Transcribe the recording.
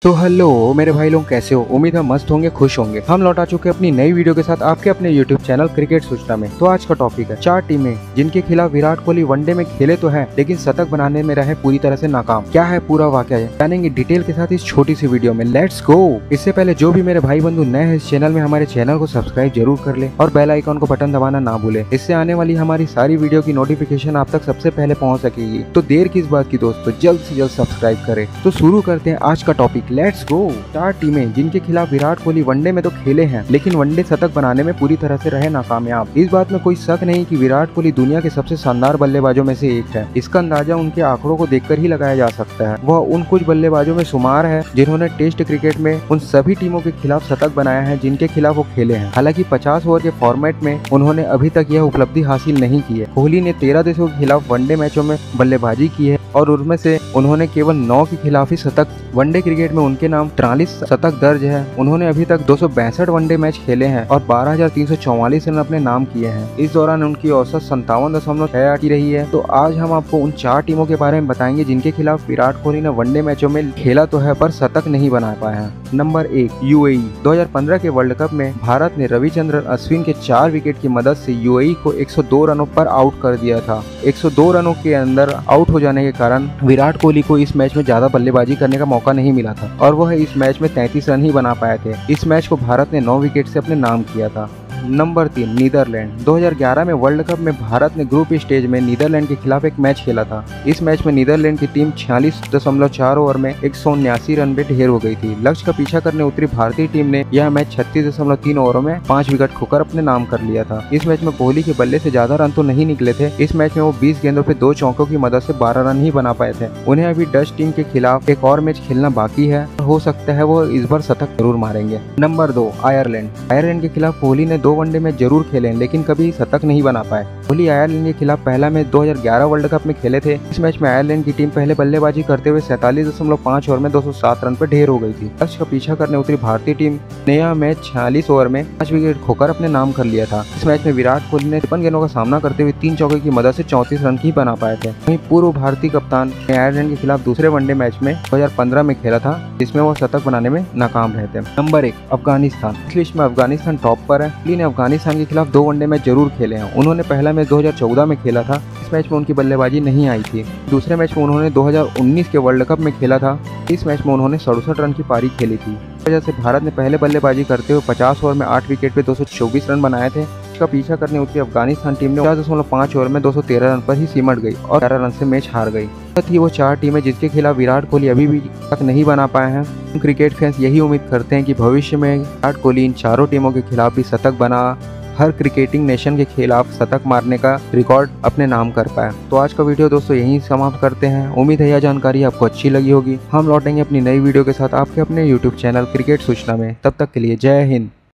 तो हेलो मेरे भाई लोग, कैसे हो? उम्मीद है मस्त होंगे, खुश होंगे। हम लौट आ चुके हैं अपनी नई वीडियो के साथ आपके अपने यूट्यूब चैनल क्रिकेट सूचना में। तो आज का टॉपिक है 4 टीमें जिनके खिलाफ विराट कोहली वनडे में खेले तो है लेकिन शतक बनाने में रहे पूरी तरह से नाकाम। क्या है पूरा वाकया जानेंगे डिटेल के साथ इस छोटी सी वीडियो में। Let's go. इससे पहले जो भी मेरे भाई बंधु नए हैं इस चैनल में, हमारे चैनल को सब्सक्राइब जरूर कर ले और बेल आइकॉन को बटन दबाना ना भूले। इससे आने वाली हमारी सारी वीडियो की नोटिफिकेशन आप तक सबसे पहले पहुँच सकेगी। तो देर किस बात की दोस्तों, जल्द से जल्द सब्सक्राइब करे। तो शुरू करते हैं आज का टॉपिक। Let's go. 4 टीमें जिनके खिलाफ विराट कोहली वनडे में तो खेले हैं लेकिन वनडे शतक बनाने में पूरी तरह से रहे नाकामयाब। इस बात में कोई शक नहीं कि विराट कोहली दुनिया के सबसे शानदार बल्लेबाजों में से एक है। इसका अंदाजा उनके आंकड़ों को देखकर ही लगाया जा सकता है। वह उन कुछ बल्लेबाजों में शुमार है जिन्होंने टेस्ट क्रिकेट में उन सभी टीमों के खिलाफ शतक बनाया है जिनके खिलाफ वो खेले हैं। हालांकि 50 ओवर के फॉर्मेट में उन्होंने अभी तक यह उपलब्धि हासिल नहीं की है। कोहली ने 13 देशों के खिलाफ वनडे मैचों में बल्लेबाजी की है और उनमें से उन्होंने केवल 9 के खिलाफ ही शतक। वनडे क्रिकेट में उनके नाम 43 शतक दर्ज है। उन्होंने अभी तक 262 वनडे मैच खेले हैं और 12,344 रन अपने नाम किए हैं। इस दौरान उनकी औसत 57.68 रही है। तो आज हम आपको उन 4 टीमों के बारे में बताएंगे जिनके खिलाफ विराट कोहली ने वनडे मैचों में खेला तो है पर शतक नहीं बना पाया है। Number 1 UAE. 2015 के वर्ल्ड कप में भारत ने रविचंद्रन अश्विन के 4 विकेट की मदद से यूएई को 102 रनों पर आउट कर दिया था। 102 रनों के अंदर आउट हो जाने के कारण विराट कोहली को इस मैच में ज्यादा बल्लेबाजी करने का मौका नहीं मिला था और वह इस मैच में 33 रन ही बना पाए थे। इस मैच को भारत ने 9 विकेट से अपने नाम किया था। Number 3 Netherlands. 2011 में वर्ल्ड कप में भारत ने ग्रुप स्टेज में नीदरलैंड के खिलाफ एक मैच खेला था। इस मैच में नीदरलैंड की टीम 46.4 ओवर में 179 रन पे ढेर हो गई थी। लक्ष्य का पीछा करने उतरी भारतीय टीम ने यह मैच 36.3 ओवरों में 5 विकेट खोकर अपने नाम कर लिया था। इस मैच में कोहली के बल्ले से ज्यादा रन तो नहीं निकले थे। इस मैच में वो 20 गेंदों पे 2 चौकों की मदद से 12 रन ही बना पाए थे। उन्हें अभी डच टीम के खिलाफ एक और मैच खेलना बाकी है। हो सकता है वो इस बार शतक जरूर मारेंगे। Number 2 Ireland. आयरलैंड के खिलाफ कोहली ने 2 वनडे में जरूर खेले लेकिन कभी शतक नहीं बना पाए। कोहली आयरलैंड के खिलाफ पहला मैच 2011 वर्ल्ड कप में खेले थे। इस मैच में आयरलैंड की टीम पहले बल्लेबाजी करते हुए 47.5 ओवर में 207 रन पर ढेर हो गई थी। लक्ष्य का पीछा करने उतरी भारतीय टीम ने यह मैच 46 ओवर में 5 विकेट खोकर अपने नाम कर लिया था। इस मैच में विराट कोहली ने 53 गेंदों का सामना करते हुए 3 चौके की मदद से 34 रन ही बना पाए थे। वहीं पूर्व भारतीय कप्तान ने आयरलैंड के खिलाफ दूसरे वनडे मैच में 2015 में खेला था जिसमें वो शतक बनाने में नाकाम रहे थे। नंबर 1 अफगानिस्तान। इस लिस्ट में अफगानिस्तान टॉप पर है। कोहली ने अफगानिस्तान के खिलाफ 2 वनडे मैच जरूर खेले हैं। उन्होंने पहला मैच 2014 में खेला था। इस मैच में उनकी बल्लेबाजी नहीं आई थी। दूसरे मैच में उन्होंने 2019 के वर्ल्ड कप में खेला था। इस मैच में उन्होंने 67 रन की पारी खेली थी। इस वजह से भारत ने पहले बल्लेबाजी करते हुए 50 ओवर में 8 विकेट पे 224 रन बनाए थे। इसका पीछा करने उतरी अफगानिस्तान टीम ने 50.5 ओवर में 213 रन पर ही सिमट गई और 11 रन से मैच हार गई। थी वो 4 टीमें जिसके खिलाफ विराट कोहली अभी भी तक नहीं बना पाए हैं। क्रिकेट फैंस यही उम्मीद करते हैं कि भविष्य में विराट कोहली इन 4 टीमों के खिलाफ भी शतक बना हर क्रिकेटिंग नेशन के खिलाफ शतक मारने का रिकॉर्ड अपने नाम कर पाए। तो आज का वीडियो दोस्तों यहीं समाप्त करते हैं। उम्मीद है यह जानकारी आपको अच्छी लगी होगी। हम लौटेंगे अपनी नई वीडियो के साथ आपके अपने यूट्यूब चैनल क्रिकेट सूचना में। तब तक के लिए जय हिंद।